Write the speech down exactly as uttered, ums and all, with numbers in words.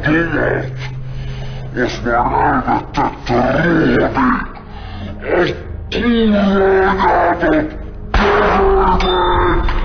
Dót, azt már elvettette Ródi, a kurva anyádat, törölj meg!